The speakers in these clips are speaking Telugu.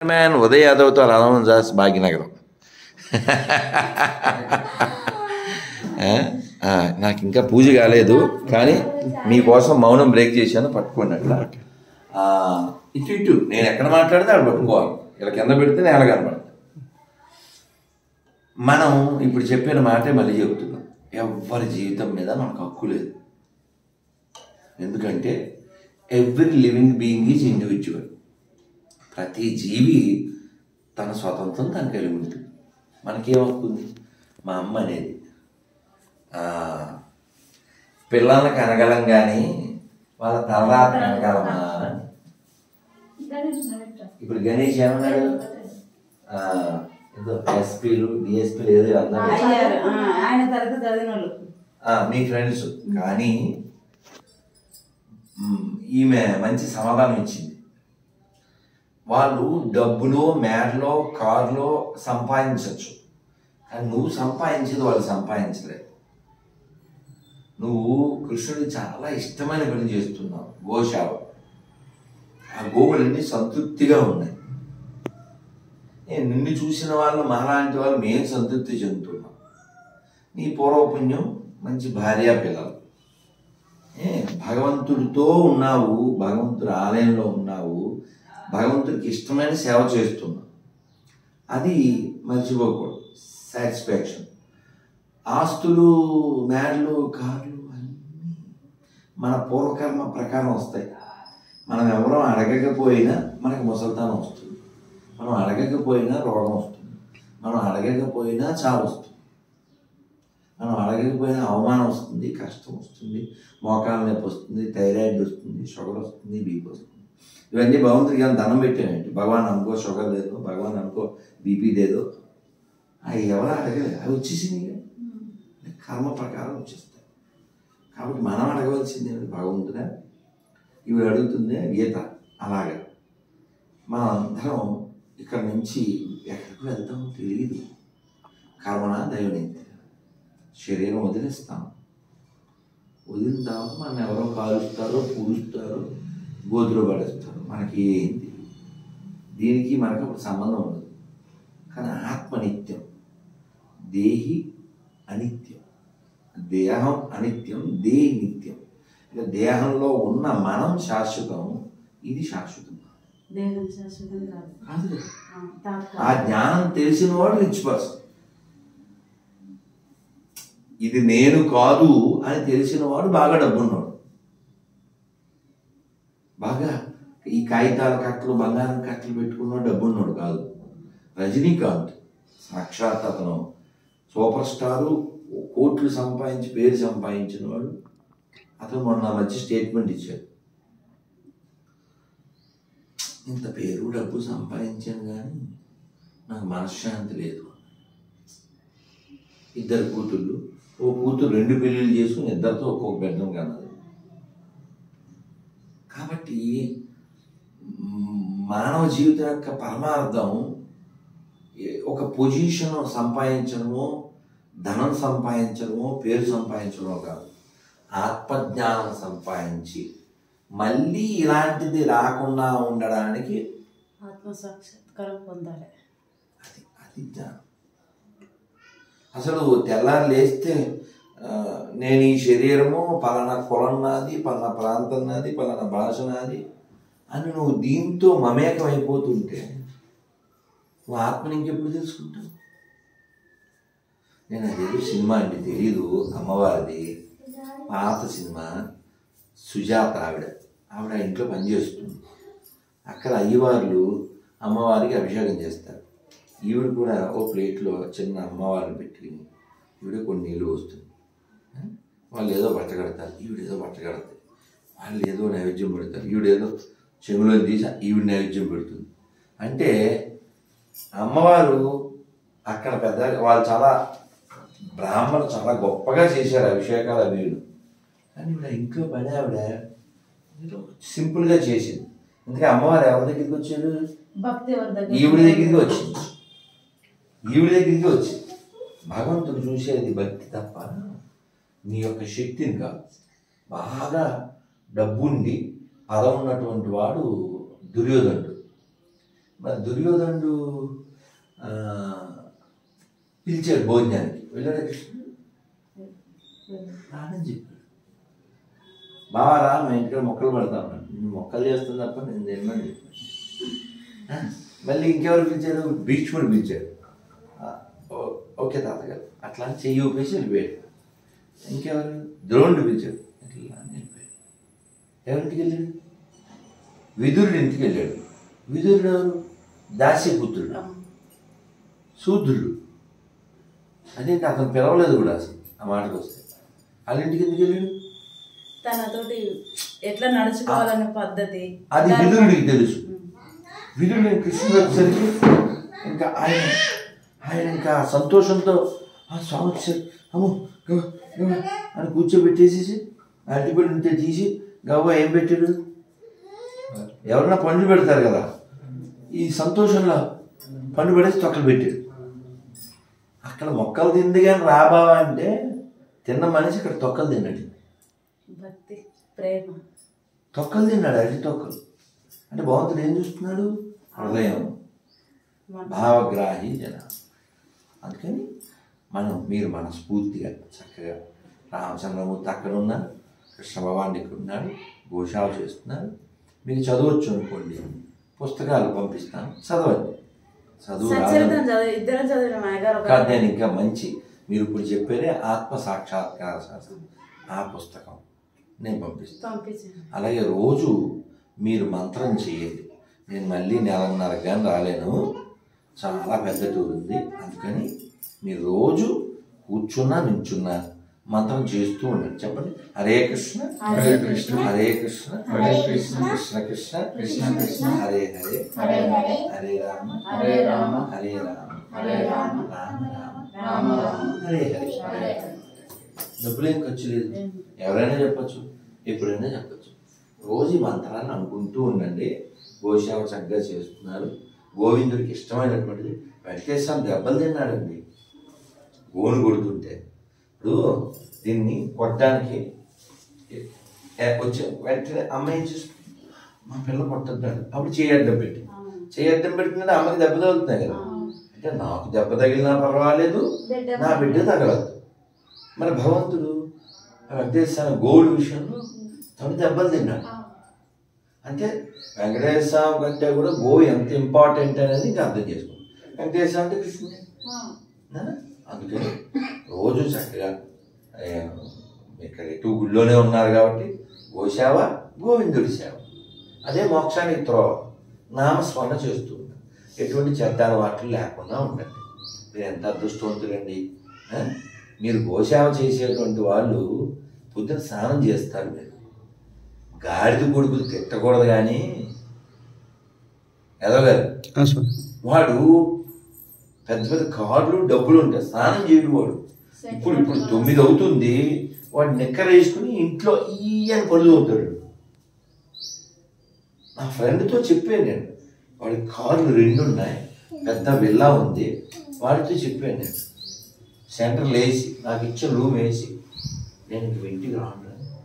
మ్యాన్ ఉదయ్ యాదవ్తో రామదాస్ భాగ్యనగరం. నాకు ఇంకా పూజ కాలేదు, కానీ మీకోసం మౌనం బ్రేక్ చేశాను. పట్టుకోండి అట్లా. ఇటు నేను ఎక్కడ మాట్లాడితే అక్కడ పట్టుకోవాలి. ఇలా కింద పెడితే నేల కనబడదు. మనం ఇప్పుడు చెప్పిన మాటే మళ్ళీ చెబుతున్నాం. ఎవరి జీవితం మీద మనకు హక్కు లేదు. ఎందుకంటే every living being is individual. ప్రతి జీవి తన స్వతంత్రం తన కలిగి ఉంటుంది. మనకేం హక్కు ఉంది? మా అమ్మ అనేది పిల్లల్ని కనగలం కానీ వాళ్ళ తలరాత కనగలమా? ఇప్పుడు గణేష్ ఏమన్నాడు? ఏదో ఎస్పీలు డిఎస్పీలు ఏదో అన్నారు మీ ఫ్రెండ్స్. కానీ ఈమె మంచి సమాధానం ఇచ్చింది. వాళ్ళు డబ్బులో మేడలో కారులో సంపాదించవచ్చు, కానీ నువ్వు సంపాదించేది వాళ్ళు సంపాదించలేదు. నువ్వు కృష్ణుడికి చాలా ఇష్టమైన పని చేస్తున్నావు, గోశాల. ఆ గోవులన్నీ సంతృప్తిగా ఉన్నాయి. నిన్ను చూసిన వాళ్ళు మాలాంటి వాళ్ళు మేము సంతృప్తి చెందుతున్నాం. నీ పూర్వపుణ్యం మంచి భార్యా పిల్లలు, భగవంతుడితో ఉన్నావు, భగవంతుడి ఆలయంలో ఉన్నావు, భగవంతుడికి ఇష్టమైన సేవ చేస్తున్నావు. అది మర్చిపోకూడదు. సాటిస్ఫాక్షన్. ఆస్తులు మేడలు కార్లు అన్నీ మన పూర్వకర్మ ప్రకారం వస్తాయి. మనం ఎవరో అడగకపోయినా మనకు ముసల్తానం వస్తుంది, మనం అడగకపోయినా రోగం వస్తుంది, మనం అడగకపోయినా చావు వస్తుంది, మనం అడగకపోయినా అవమానం వస్తుంది, కష్టం వస్తుంది, మోకాల నొప్పి వస్తుంది, థైరాయిడ్ వస్తుంది, షుగర్ వస్తుంది, బీపీ వస్తుంది. ఇవన్నీ భగవంతుడికి ఏమైనా దండం పెట్టానండి. భగవాన్ అనుకో షుగర్ లేదు, భగవాన్ అనుకో బీపీ లేదు, అవి ఎవరు అడగలేదు. అవి వచ్చేసింది, కర్మ ప్రకారం వచ్చేస్తాయి. కాబట్టి మనం అడగవలసింది భగవంతుడా. ఇవి అడుగుతుంది గీత. అలాగా మనం అందరం ఇక్కడ నుంచి ఎక్కడికి వెళ్తామో తెలియదు. కర్మణ దైవనీతి. శరీరం వదిలేస్తాం. వదిలిన తర్వాత మనం ఎవరో కాలుస్తారో పూడుస్తారో గోతులో పడేస్తారు. మనకి ఏంటి దీనికి మనకు అప్పుడు సంబంధం ఉండదు. కానీ ఆత్మ నిత్యం, దేహి అనిత్యం. దేహం అనిత్యం, దేహి నిత్యం. ఇక దేహంలో ఉన్న మనం శాశ్వతం, ఇది శాశ్వతం కాదు. ఆ జ్ఞానం తెలిసిన వాడు రిచ్ పర్సన్. ఇది నేను కాదు అని తెలిసిన వాడు బాగా డబ్బున్నాడు. బాగా ఈ కాగితాల కట్టలు బంగారం కట్టలు పెట్టుకున్నాడు డబ్బున్నాడు కాదు. రజనీకాంత్ సాక్షాత్ అతను సూపర్ స్టారు, కోట్లు సంపాదించి పేరు సంపాదించిన వాడు. అతను మొన్న మధ్య స్టేట్మెంట్ ఇచ్చాడు. ఇంత పేరు డబ్బు సంపాదించాను కానీ నాకు మనశ్శాంతి లేదు. ఇద్దరు కూతుళ్ళు, ఓ కూతురు 2 పెళ్ళిళ్ళు చేసుకుని ఇద్దరితో ఒక్కొక్క బెడ్రూమ్ కన్నది. కాబట్టి మానవ జీవితం యొక్క పరమార్థం ఒక పొజిషన్ సంపాదించడమో, ధనం సంపాదించడమో, పేరు సంపాదించడమో కాదు. ఆత్మజ్ఞానం సంపాదించి మళ్ళీ ఇలాంటిది రాకుండా ఉండడానికి ఆత్మసాక్షాత్కారం పొందాలి. అది జ్ఞానం. అసలు తెల్లారి లేస్తే నేను ఈ శరీరము పలానా కులం నాది, పలానా ప్రాంతం నాది, పలానా భాష నాది అని నువ్వు దీంతో మమేకం అయిపోతుంటే నువ్వు ఆత్మని ఇంకెప్పుడు తెలుసుకుంటావు? నేను అదేదో సినిమా అండి తెలీదు, అమ్మవారిది పాత సినిమా. సుజాత ఆవిడ ఇంట్లో పనిచేస్తుంది. అక్కడ అయ్యవార్లు అమ్మవారికి అభిషేకం చేస్తారు. ఈవిడ కూడా ఓ ప్లేట్లో చిన్న అమ్మవారిని పెట్టి ఈవిడ కొన్ని నీళ్ళు వస్తుంది. వాళ్ళు ఏదో బట్టగడతారు, ఈవిడేదో బట్టగడతారు. వాళ్ళు ఏదో నైవేద్యం పెడతారు, ఈవిడేదో చెవులో తీసి ఈవిడ నైవేద్యం పెడుతుంది. అంటే అమ్మవారు అక్కడ పెద్ద వాళ్ళు చాలా బ్రాహ్మణులు చాలా గొప్పగా చేశారు అభిషేకాలు అవి. కానీ ఈవిడ ఇంట్లో పని ఆవిడ సింపుల్గా చేసింది. అందుకే అమ్మవారు ఎవరి దగ్గరికి వచ్చారు? ఈవిడ దగ్గరికి వచ్చింది. ఈవిడ దగ్గరికి వచ్చింది. భగవంతుడు చూసేది భక్తి తప్ప నీ యొక్క శక్తిని కాదు. బాగా డబ్బుండి పదం ఉన్నటువంటి వాడు దుర్యోధనుడు. మరి దుర్యోధనుడు పిలిచాడు భోజనానికి, వెళ్ళాడు కృష్ణుడు రానని చెప్పాడు. బావా రా, మా ఇంటికి మొక్కలు పడతా ఉన్నాడు. నేను మొక్కలు చేస్తాను తప్ప నేను తినమని చెప్పాను. మళ్ళీ ఇంకెవరు పిలిచారు? భీష్ముడు పిలిచాడు. ఓకే తాతగారు అట్లా చెయ్యి ఊపేసి వెళ్ళిపోయాడు. ఇంకెవరు? ద్రోణుడు పిలిచాడు, అట్లా అని వెళ్ళిపోయాడు. ఎవరింటికి వెళ్ళాడు? విదురుడి ఇంటికి వెళ్ళాడు. విదురుడు ఎవరు? దాస్యపుత్రుడు, శూద్రుడు. అదేంటి అతను పిలవలేదు కూడా అసలు. ఆ మాటకు వస్తే వాళ్ళ ఇంటికి ఎందుకు వెళ్ళాడు? తనతోటి ఎట్లా నడుచుకోవాలనే పద్ధతి అది విదురుడికి తెలుసు. విదురుడు కృష్ణుడు వచ్చేసరికి ఇంకా ఆయన ఇంకా సంతోషంతో స్వామి వచ్చారు అమ్మో అని కూర్చోబెట్టేసేసి అరటిపడి ఉంటే తీసి గవ్వ ఏం పెట్టాడు? ఎవరన్నా పండ్లు పెడతారు కదా, ఈ సంతోషంలో పండు పడేసి తొక్కలు పెట్టాడు. అక్కడ మొక్కలు తింది కానీ రాబావా అంటే తిన్న మనిషి ఇక్కడ తొక్కలు తిన్నాడు. భక్తి ప్రేమ తొక్కలు తిన్నాడు, అరటి తొక్కలు. అంటే భగవంతుడు ఏం చూస్తున్నాడు? హృదయం, భావగ్రాహి జన. అందుకని మీరు మనస్ఫూర్తిగా చక్కగా రామచంద్రమూర్తి అక్కడ ఉన్నారు, కృష్ణ భగవాన్ ఇక్కడ ఉన్నాడు, గోశాల చేస్తున్నారు. మీకు చదవచ్చు అనుకోండి, పుస్తకాలు పంపిస్తాను, చదవండి. చదువు కాదు, నేను ఇంకా మంచి మీరు ఇప్పుడు చెప్పేదే ఆత్మ సాక్షాత్కార శాస్త్రం, ఆ పుస్తకం నేను పంపిస్తాను. అలాగే రోజు మీరు మంత్రం చేయండి. నేను మళ్ళీ 1.5 కానీ రాలేను, చాలా పెద్ద టూర్ ఉంది. అందుకని మీరు రోజు కూర్చున్నా నించున్నా మంత్రం చేస్తూ ఉండండి. చెప్పండి, హరే కృష్ణ హరే కృష్ణ హరే కృష్ణ హరే కృష్ణ కృష్ణ కృష్ణ కృష్ణ కృష్ణ హరే హరే హరే హరే హరే రామ హరే రామ హరే రామ హరే రామ రామ రామ రామ హరే హరే. డబ్బులేం ఖర్చు లేదు, ఎవరైనా చెప్పచ్చు, ఎప్పుడైనా చెప్పచ్చు. రోజు ఈ మంత్రాన్ని అనుకుంటూ ఉండండి. గోసేవ చక్కగా చేస్తున్నారు. గోవిందుడికి ఇష్టమైనటువంటిది. వెంకటేశ్వర దెబ్బలు తిన్నాడండి గోను కొడుతుంటే. ఇప్పుడు దీన్ని కొట్టడానికి వచ్చే వెంటనే అమ్మ ఏం చేస్తుంది? మా పిల్ల కొట్టద్దాడు. అప్పుడు చేయడ్డం పెట్టి పెట్టినట్టు అమ్మకి దెబ్బ తగులుతున్నాయి కదా. అంటే నాకు దెబ్బ తగిలినా పర్వాలేదు, నా బిడ్డ తగలదు. మరి భగవంతుడు వెంకటేశ్వర గోడు విషయంలో తను దెబ్బలు తిన్నాడు. అంటే వెంకటేశ్వర స్వామి కంటే కూడా గో ఎంత ఇంపార్టెంట్ అనేది ఇంకా అర్థం చేసుకోండి. వెంకటేశ్వర అంటే కృష్ణుడే. అందుకని రోజు చక్కగా ఇక్కడ ఎటు గుళ్ళోనే ఉన్నారు కాబట్టి గోసేవ, గోవిందుడి సేవ, అదే మోక్షానికి త్రోవ. నామస్మరణ చేస్తూ ఉంటారు. ఎటువంటి చెడ్డ అలవాట్లు లేకుండా ఉండండి. మీరు ఎంత అదృష్టవంతులండి. మీరు గోసేవ చేసేటువంటి వాళ్ళు పొద్దున స్నానం చేస్తారు. మీరు గాడిద కొడుకులు తిట్టకూడదు. కానీ ఎదగారు వాడు పెద్ద పెద్ద కార్లు డబ్బులు ఉంటాయి, స్నానం చేయడు వాడు. ఇప్పుడు 9 అవుతుంది, వాడు నిక్కర వేసుకుని ఇంట్లో అని పళ్ళు అవుతాడు. నా ఫ్రెండ్తో చెప్పాను నేను, వాడి కార్లు 2 ఉన్నాయి, పెద్ద విల్లా ఉంది. వాడితో చెప్పాను నేను, సెంటర్లు వేసి నాకు ఇచ్చిన రూమ్ వేసి నేను ఇంక ఇంటికి రాను,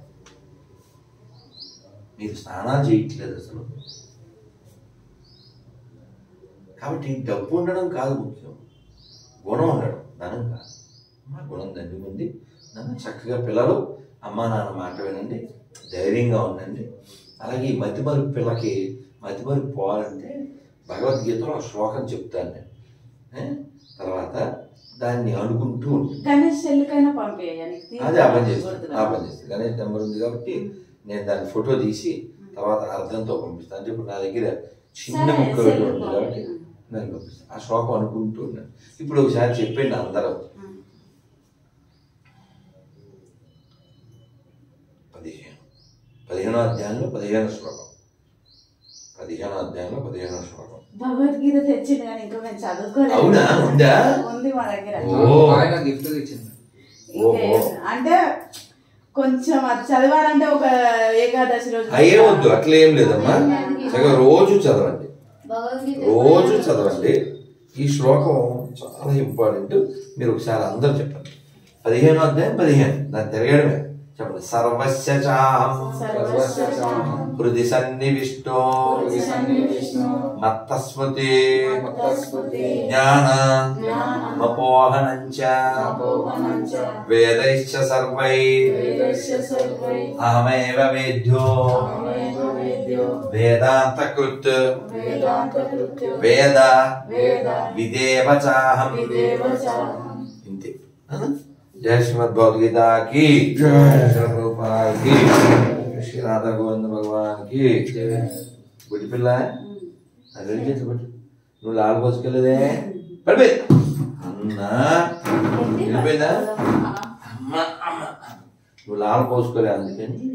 మీరు స్నానాలు చేయట్లేదు అసలు. కాబట్టి డబ్బు ఉండడం కాదు ముఖ్యం, గుణం ఉండడం, ధనం కాదు. మా గుణం దండి ఉంది. నన్ను చక్కగా పిల్లలు అమ్మా నాన్న మాట వినండి, ధైర్యంగా ఉండండి. అలాగే ఈ మతిమరుపు పిల్లకి మతిమరుపు పోవాలంటే భగవద్గీతలో ఆ శ్లోకం చెప్తాను నేను. తర్వాత దాన్ని అనుకుంటూ ఉంటుంది. అదే ఆ పని చేస్తుంది. గణేష్ నెంబర్ ఉంది కాబట్టి నేను దాన్ని ఫోటో తీసి తర్వాత అర్థంతో పంపిస్తాను. అంటే ఇప్పుడు నా దగ్గర చిన్న ముక్కలు ఉంది కాబట్టి నేను పంపిస్తాను. ఆ శ్లోకం అనుకుంటూ ఉన్నాను. ఇప్పుడు ఒకసారి చెప్పండి అందరూ. 15వ అధ్యాయంలో 15వ శ్లోకం. 15వ అధ్యాయంలో 15వ శ్లోకం. భగవద్గీత తెచ్చింది కానీ ఇంకా మేము చదువుకోలేదు. అవునా? ఉందా? ఉంది మా దగ్గర. గిఫ్ట్ తెచ్చింది. అంటే కొంచెం అది చదవాలంటే ఒక ఏకాదశి రోజు అయ్యే వద్దు, అట్లా ఏం లేదమ్మా. రోజు చదవండి, రోజు చదవండి. ఈ శ్లోకం చాలా ఇంపార్టెంట్. మీరు ఒకసారి అందరూ చెప్పండి. 15వ అధ్యాయం 15, దాన్ని తిరగడమే. చెప్పండి. సర్వస్య చాహం సర్వస్య చాహం హృది సన్నివిష్టో హృది సన్నివిష్టో మత్తస్మృతి మత్తస్మృతి జ్ఞాన జ్ఞాన మపోహనంచ మపోహనంచ వేదైశ్చ సర్వై వేదస్య సర్వై అహమేవ వేద్యో అహమేవ వేద్యో వేదాంతకృత్ వేదాంతకృత్యో వేద వేద విదేవ చాహం. విదేవ చాహం. ఇంతే. జయ శ్రీమద్ భగవద్గీత కి జై. శ్రీల ప్రభుపాద కి శ్రీ రాధా గోవింద భగవాన్ కి గుడి పిల్ల రెడీ చేసి పెట్టు. నువ్వు లాల్ పోసుకెళ్ళదే పడిపోయి అన్నా వెళ్ళిపోయిందా? అమ్మ అమ్మ నువ్వు లాల్ పోసుకోలే అందుకని